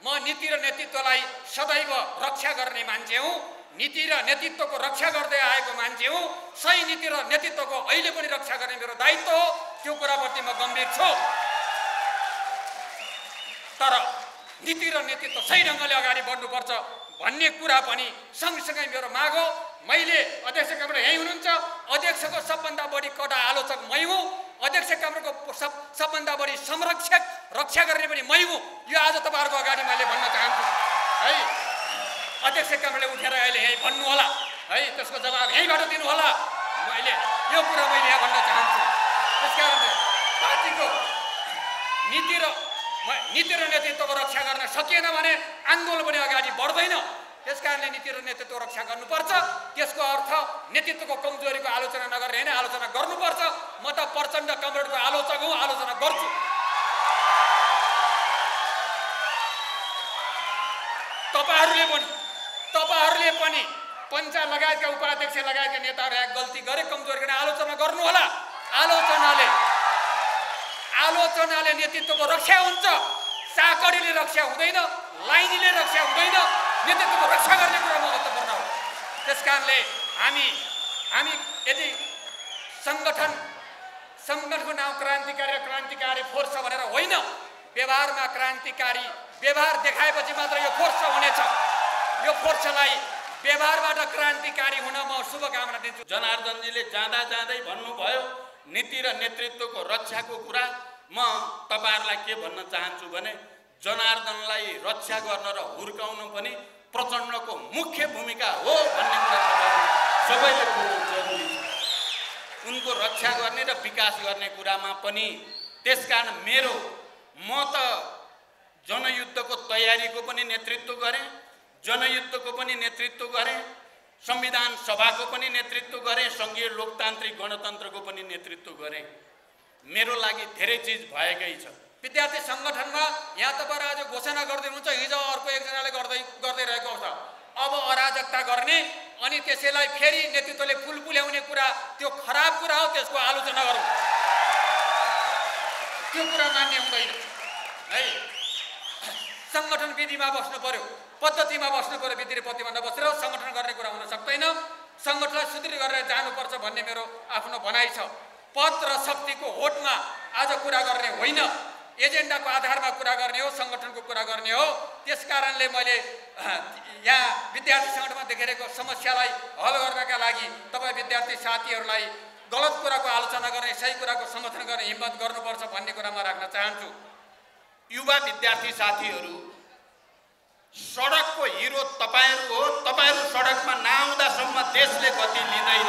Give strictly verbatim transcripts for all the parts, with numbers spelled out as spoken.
म नीति र नेतृत्वलाई सदैव रक्षा गर्ने मान्छे हुँ। नीति र नेतृत्वको रक्षा गर्दै आएको मान्छे हुँ। सही नीति र नेतृत्वको अहिले पनि रक्षा गर्ने मेरो दायित्व हो। त्यो कुराप्रति म गम्भीर छु। तर नीति र नेतृत्व सही ढङ्गले अगाडि बढ्नुपर्छ भन्ने कुरा पनि सँगसँगै मेरो माग हो। मैले अध्यक्ष कामरे यही हुनुहुन्छ। अध्यक्षको सबभन्दा बढी कडा आलोचक मै हुँ। अध्यक्ष कामरेको सब सबभन्दा बढी संरक्षक रक्षा गर्ने पनि मै हुँ। यो आज तपाईँहरूको अगाडि मैले भन्न चाहन्छु है। अध्यक्ष कामरेले उठेर अहिले यहीँ भन्नु होला है, त्यसको जवाब यहीँबाट दिनु होला। मैले यो कुरा मैले यहाँ भन्न चाहन्छु। त्यसकारणले पार्टीको नीति र नीति र नेतृत्वको रक्षा गर्न सकिएन भने आन्दोलन पनि अगाडि बढ्दैन। त्यसकारणले नीति र नेतृत्व रक्षा गर्नुपर्छ। त्यसको अर्थ नेतृत्वको कमजोरीको आलोचना नगर्ने होइन, आलोचना गर्नुपर्छ। म त प्रचण्ड कमरेडको आलोचक हुँ, आलोचना गर्छु। तपाईँहरूले पनि तपाईँहरूले पनि पञ्चायत लगायतका उपाध्यक्ष लगायतका नेताहरू यहाँ गल्ती गरे, कमजोरी गर्ने आलोचना गर्नु होला। आलोचनाले आलोचनाले नेतृत्वको रक्षा हुन्छ। चाकडीले रक्षा हुँदैन, लाइनीले रक्षा हुँदैन। नेतृत्वको रक्षा गर्ने कुरा महत्त्वपूर्ण हो। त्यसकारणले हामी हामी यदि सङ्गठन सङ्गठनको नाम क्रान्तिकारी र क्रान्तिकारी फोर्स भनेर होइन, व्यवहारमा क्रान्तिकारी व्यवहार देखाएपछि मात्र यो फोर्स हुनेछ। यो फोर्सलाई व्यवहारबाट क्रान्तिकारी हुन म शुभकामना दिन्छु। जनार्दनजीले जाँदा जाँदै भन्नुभयो नीति र नेतृत्वको रक्षाको कुरा। म तपाईहरुलाई के भन्न चाहन्छु भने जनार्दनलाई रक्षा गर्न र हुर्काउन पनि प्रचण्डको मुख्य भूमिका हो भन्ने कुरा सबैले बुझ्नु जरुरी छ। उनको रक्षा गर्ने र विकास गर्ने कुरामा पनि। त्यसकारण मेरो म त जनयुद्धको तयारीको पनि नेतृत्व गरेँ, जनयुद्धको पनि नेतृत्व गरेँ, संविधान सभाको पनि नेतृत्व गरेँ, संघीय लोकतान्त्रिक गणतन्त्रको पनि नेतृत्व गरेँ। मेरो लागि धेरै चीज भएकै छ। विद्यार्थी सङ्गठनमा यहाँ तपाईहरु आज घोषणा गर्दै हुनुहुन्छ, हिजो अर्को एकजनाले गर्दै गर्दै रहेको छ। अब अराजकता गर्ने अनि त्यसैलाई फेरि नेतृत्वले फुल पुल्याउने कुरा त्यो खराब कुरा हो। त्यसको आलोचना गरौँ। त्यो कुरा मान्य हुँदैन है। सङ्गठन विधिमा बस्नु पर्यो, पद्धतिमा बस्नु पर्यो। विधि र पद्धतिमा नबसेर सङ्गठन गर्ने कुरा हुन सक्दैन। सङ्गठनलाई सुदृढ गरेर जानुपर्छ भन्ने मेरो आफ्नो भनाइ छ। पद र शक्तिको होटमा आज कुरा गर्ने होइन, एजेन्डाको आधारमा कुरा गर्ने हो, सङ्गठनको कुरा गर्ने हो। त्यसकारणले मैले यहाँ विद्यार्थी सङ्गठनमा देखिरहेको समस्यालाई हल गर्नका लागि तपाईँ विद्यार्थी साथीहरूलाई गलत कुराको आलोचना गर्ने, सही कुराको समर्थन गर्ने हिम्मत गर्नुपर्छ भन्ने कुरा म राख्न चाहन्छु। युवा विद्यार्थी साथीहरू, सडकको हिरो तपाईहरु हो। तपाईहरु सडकमा नआउँदासम्म देशले गति लिँदैन।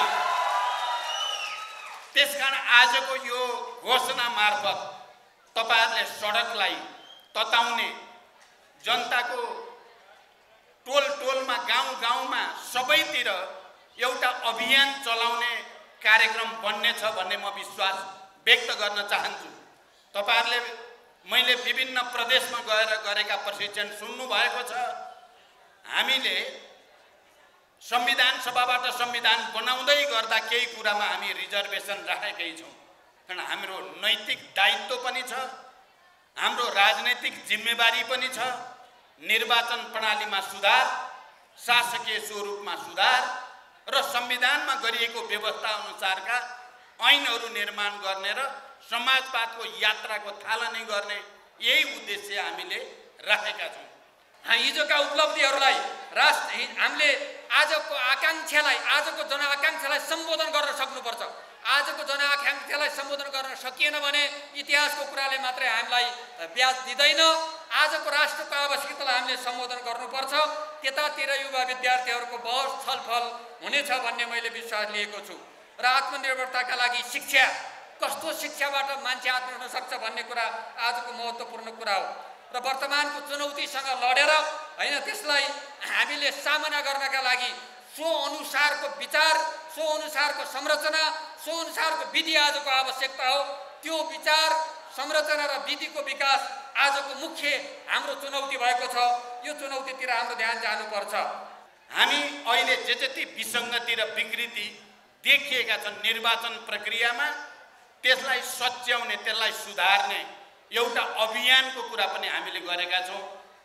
त्यसकारण आजको यो घोषणा मार्फत तपाईहरुले सडकलाई तताउने, जनताको टोल टोलमा, गाउँ गाउँमा सबैतिर एउटा अभियान चलाउने कार्यक्रम बन्नेछ भन्ने म विश्वास व्यक्त गर्न चाहन्छु। तपाईहरुले मैले विभिन्न प्रदेशमा गएर गरेका प्रशिक्षण सुन्नु भएको छ। हामीले संविधान सभाबाट संविधान बनाउँदै गर्दा केही कुरामा हामी रिजर्भेसन राखेकै छौँ। कारण हाम्रो नैतिक दायित्व पनि छ, हाम्रो राजनैतिक जिम्मेवारी पनि छ। निर्वाचन प्रणालीमा सुधार, शासकीय स्वरूपमा सुधार र संविधानमा गरिएको व्यवस्था अनुसारका ऐनहरू निर्माण गर्ने र समाजवादको यात्राको थालनी गर्ने यही उद्देश्य हामीले राखेका छौँ। हिजोका उपलब्धिहरूलाई राष्ट्र हामीले आजको आकाङ्क्षालाई, आजको जनआकाङ्क्षालाई सम्बोधन गर्न सक्नुपर्छ। आजको जनआकाङ्क्षालाई सम्बोधन गर्न सकिएन भने इतिहासको कुराले मात्रै हामीलाई ब्याज दिँदैन। आजको राष्ट्रको आवश्यकतालाई हामीले सम्बोधन गर्नुपर्छ। त्यतातिर युवा विद्यार्थीहरूको बहस छलफल हुनेछ भन्ने मैले विश्वास लिएको छु। र आत्मनिर्भरताका लागि शिक्षा, कस्तो शिक्षाबाट मान्छे आत्मनिर्भर हुन सक्छ भन्ने कुरा आजको महत्त्वपूर्ण कुरा हो। र वर्तमानको चुनौतीसँग लडेर होइन, त्यसलाई हामीले सामना गर्नका लागि सो अनुसारको विचार, सो अनुसारको संरचना, सो अनुसारको विधि आजको आवश्यकता हो। त्यो विचार, संरचना र विधिको विकास आजको मुख्य हाम्रो चुनौती भएको छ। यो चुनौतीतिर हाम्रो ध्यान जानुपर्छ। हामी अहिले जे जति विसङ्गति र विकृति देखिएका छन् निर्वाचन प्रक्रियामा, त्यसलाई सच्याउने, त्यसलाई सुधार्ने एउटा अभियानको कुरा पनि हामीले गरेका छौँ।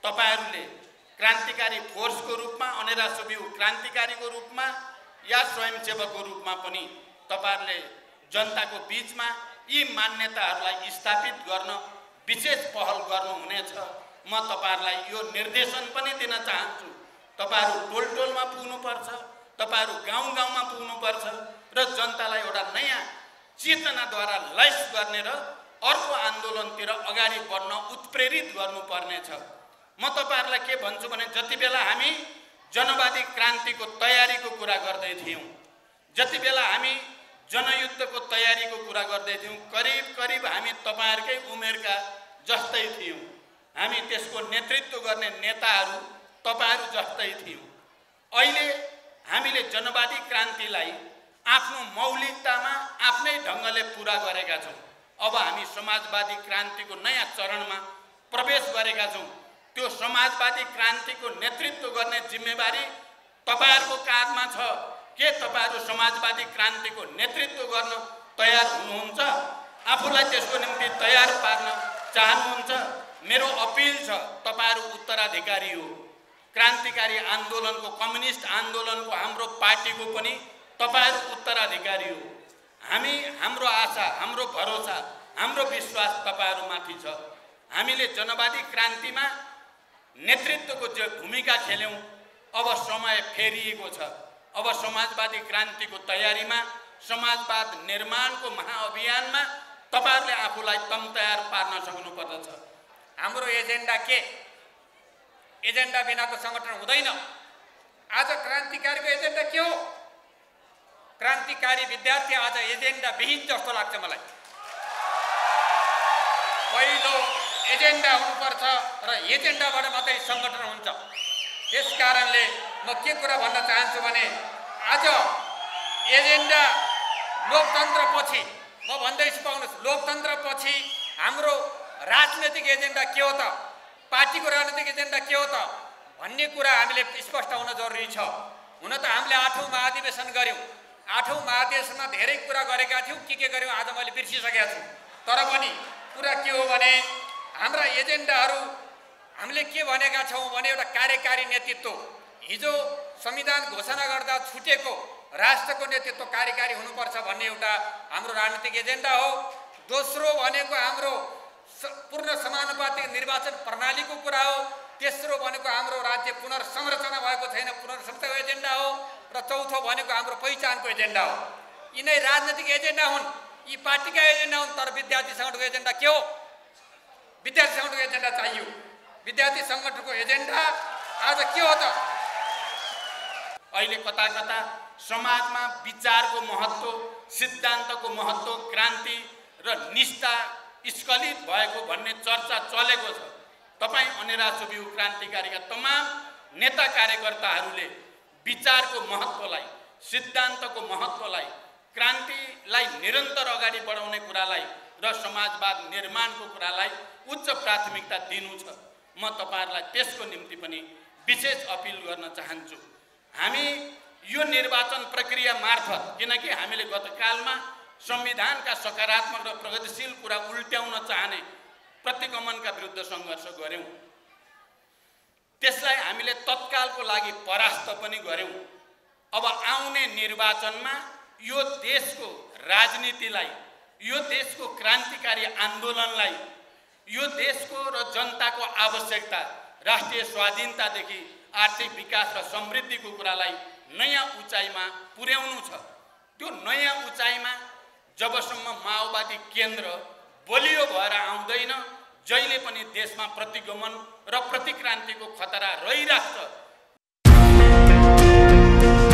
तपाईहरूले क्रान्तिकारी फोर्सको रूपमा अनेरा सुब्यू क्रान्तिकारीको रूपमा या स्वयंसेवकको रूपमा पनि तपाईहरूले जनताको बीचमा यी मान्यताहरूलाई स्थापित गर्न विशेष पहल गर्नुहुनेछ। म तपाईहरूलाई यो निर्देशन पनि दिन चाहन्छु, तपाईहरू टोल टोलमा पुग्नुपर्छ, तपाईहरू गाउँ गाउँमा पुग्नुपर्छ र जनतालाई एउटा नयाँ चेतनाद्वारा लैस गर्ने र अर्को आन्दोलनतिर अगाडि बढ्न उत्प्रेरित गर्नुपर्नेछ। म तपाईहरूलाई के भन्छु भने जति बेला हामी जनवादी क्रान्तिको तयारीको कुरा गर्दै थियौँ, जति बेला हामी जनयुद्धको तयारीको कुरा गर्दै थियौँ, करिब करिब हामी तपाईहरुकै उमेरका जस्तै थियौँ। हामी त्यसको नेतृत्व गर्ने नेताहरू तपाईहरु जस्तै थियौँ। अहिले हामीले जनवादी क्रान्तिलाई आफ्नो मौलिकतामा आफ्नै ढङ्गले पूरा गरेका छौँ। अब हामी समाजवादी क्रान्तिको नयाँ चरणमा प्रवेश गरेका छौँ। त्यो समाजवादी क्रान्तिको नेतृत्व गर्ने जिम्मेवारी तपाईहरुको काँधमा छ। के तपाईहरु समाजवादी क्रान्तिको नेतृत्व गर्न तयार हुनुहुन्छ? आफूलाई त्यसको निम्ति तयार पार्न चाहनुहुन्छ? मेरो अपिल छ, तपाईहरु उत्तराधिकारी हो। क्रान्तिकारी आन्दोलनको, कम्युनिस्ट आन्दोलनको, हाम्रो पार्टीको पनि तपाईहरु उत्तराधिकारी हो। हामी हाम्रो आशा, हाम्रो भरोसा, हाम्रो विश्वास तपाईहरुमाथि छ। हामीले जनवादी क्रान्तिमा नेतृत्वको जो भूमिका खेल्यौं, अब समय फेरिएको छ। अब समाजवादी क्रान्तिको तयारीमा, समाजवाद निर्माणको महाअभियानमा तपाईहरुले आफूलाई तम तयार पार्न सक्नुपर्दछ। हाम्रो एजेन्डा के? एजेन्डा बिनाको संगठन हुँदैन। आज क्रान्तिकारीको एजेन्डा के हो? क्रान्तिकारी विद्यार्थी आज एजेन्डा विहीन जस्तो लाग्छ मलाई। पहिलो एजेन्डा हुनुपर्छ र एजेन्डाबाट मात्रै संगठन हुन्छ। त्यसकारणले म के कुरा भन्न चाहन्छु भने आज एजेन्डा लोकतन्त्रपछि, म भन्दैछु पाउनुहोस्, लोकतन्त्रपछि हाम्रो राजनैतिक एजेन्डा के हो त, पार्टीको राजनैतिक एजेन्डा के हो त भन्ने कुरा हामीले स्पष्ट हुन जरुरी छ। हुन त हामीले आठौँ महाधिवेशन गर्यौँ, आठौँ महाधिवेशनमा धेरै कुरा गरेका थियौँ, के के गर्यौँ आज मैले बिर्सिसकेका छु। तर पनि कुरा के हो भने हाम्रा एजेन्डाहरू हामीले के भनेका छौँ भने एउटा कार्यकारी नेतृत्व, हिजो संविधान घोषणा गर्दा छुटेको राष्ट्रको नेतृत्व कार्यकारी हुनुपर्छ भन्ने एउटा हाम्रो राजनीतिक एजेन्डा हो। दोस्रो भनेको हाम्रो पूर्ण समानुपातिक निर्वाचन प्रणालीको कुरा हो। तेस्रो भनेको हाम्रो राज्य पुनर्संरचना भएको छैन, पुनर्संरचनाको एजेन्डा हो। र चौथो भनेको हाम्रो पहिचानको एजेन्डा हो। यिनै राजनीतिक एजेन्डा हुन्, यी पार्टीका एजेन्डा हुन्। तर विद्यार्थी सङ्गठनको एजेन्डा के हो? विद्यार्थी सङ्गठनको एजेन्डा चाहियो। विद्यार्थी सङ्गठनको एजेन्डा आज के हो त? अहिले कता कता समाजमा विचारको महत्त्व, सिद्धान्तको महत्त्व, क्रान्ति र निष्ठा स्खलित भएको भन्ने चर्चा चलेको छ। तपाईँ अनेरा सुब्यू क्रान्तिकारीका तमाम नेता कार्यकर्ताहरूले विचारको महत्त्वलाई, सिद्धान्तको महत्त्वलाई, क्रान्तिलाई निरन्तर अगाडि बढाउने कुरालाई र समाजवाद निर्माणको कुरालाई उच्च प्राथमिकता दिनु छ। म तपाईहरुलाई त्यसको निम्ति पनि विशेष अपिल गर्न चाहन्छु। हामी यो निर्वाचन प्रक्रिया मार्फत, किनकि हामीले गतकालमा संविधानका सकारात्मक र प्रगतिशील कुरा उल्ट्याउन चाहने प्रतिगमनका विरुद्ध सङ्घर्ष गर्यौं, त्यसलाई हामीले तत्कालको लागि परास्त पनि गर्यौं। अब आउने निर्वाचनमा यो देशको राजनीतिलाई, यो देशको क्रान्तिकारी आन्दोलनलाई, यो देशको र जनताको आवश्यकता, राष्ट्रिय स्वाधीनतादेखि आर्थिक विकास र समृद्धिको कुरालाई नयाँ उचाइमा पुर्याउनु छ। त्यो नयाँ उचाइमा जबसम्म माओवादी केन्द्र बलियो भएर आउँदैन, जहिले पनि देशमा प्रतिगमन र प्रतिक्रान्तिको खतरा रहिराख्छ।